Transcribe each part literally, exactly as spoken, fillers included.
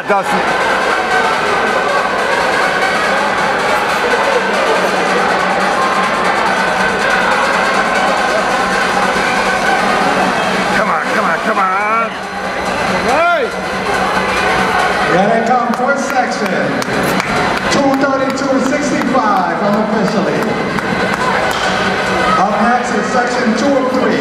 out, Dustin. Come on, come on, come on. All right. Here they come, first section. two thirty-two sixty-five unofficially. Up next is section two oh three.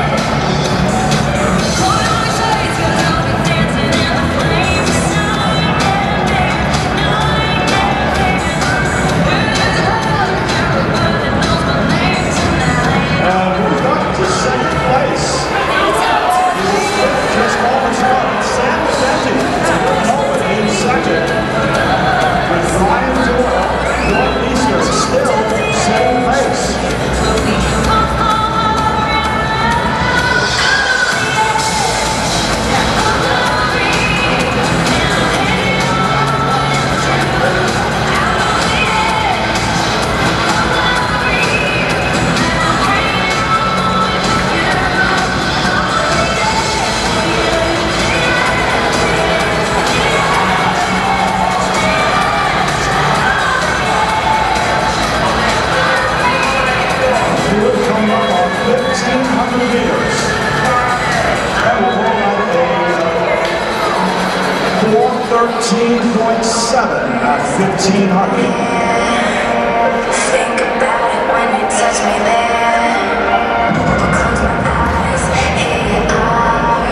thirteen point seven at fifteen hundred. Think about it when you touch me there. Close my eyes, here you are.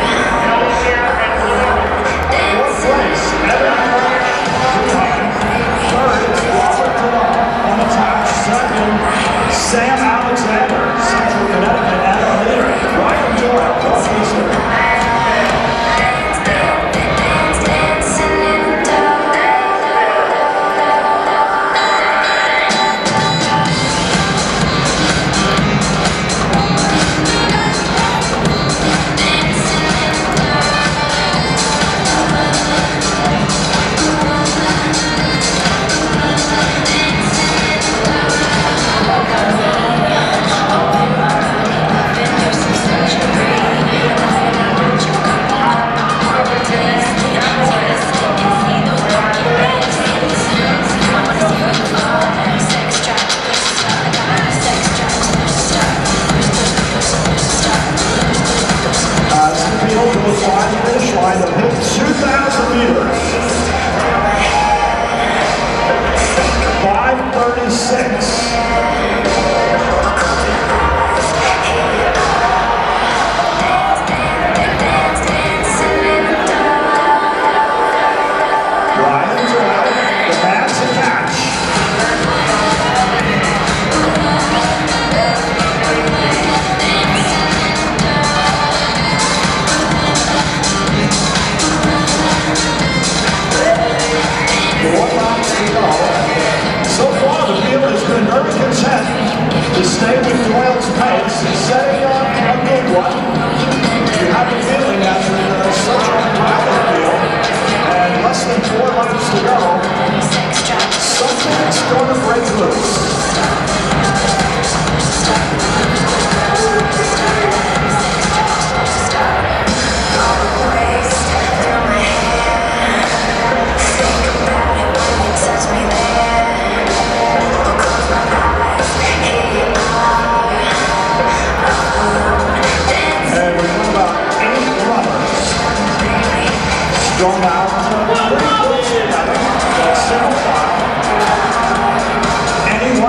Dancing. Third is Robert Denault, unattached. Second, Sam Alexander, Central Connecticut, and our leader, Ryan Doyle, Northeastern. Finish line of hit two thousand meters. five thirty-six. Ryan's out. The man's a catch. So far, the field has been very content to stay with Doyle's pace, setting up a good one. You have a feeling after uh, such a crowded field and less than four laps to go, something's going to break loose. Strong out, pretty close together, single file. Anyone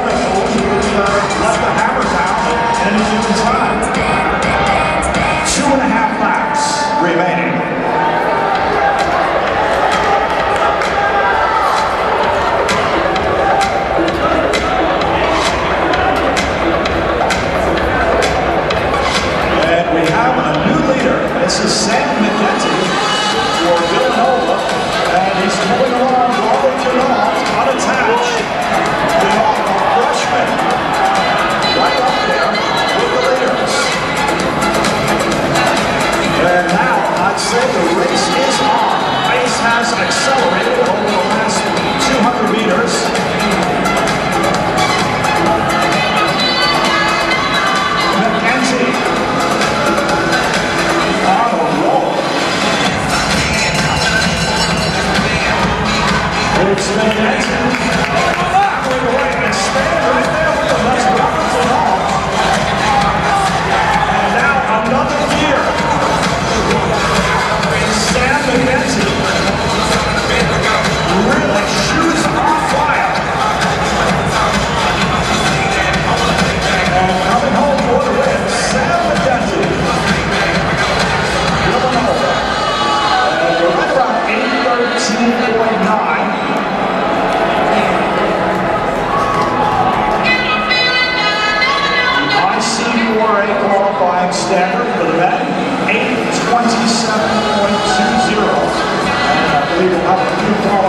point standard for the men, eight twenty-seven point two zero. And I believe we'll have a few more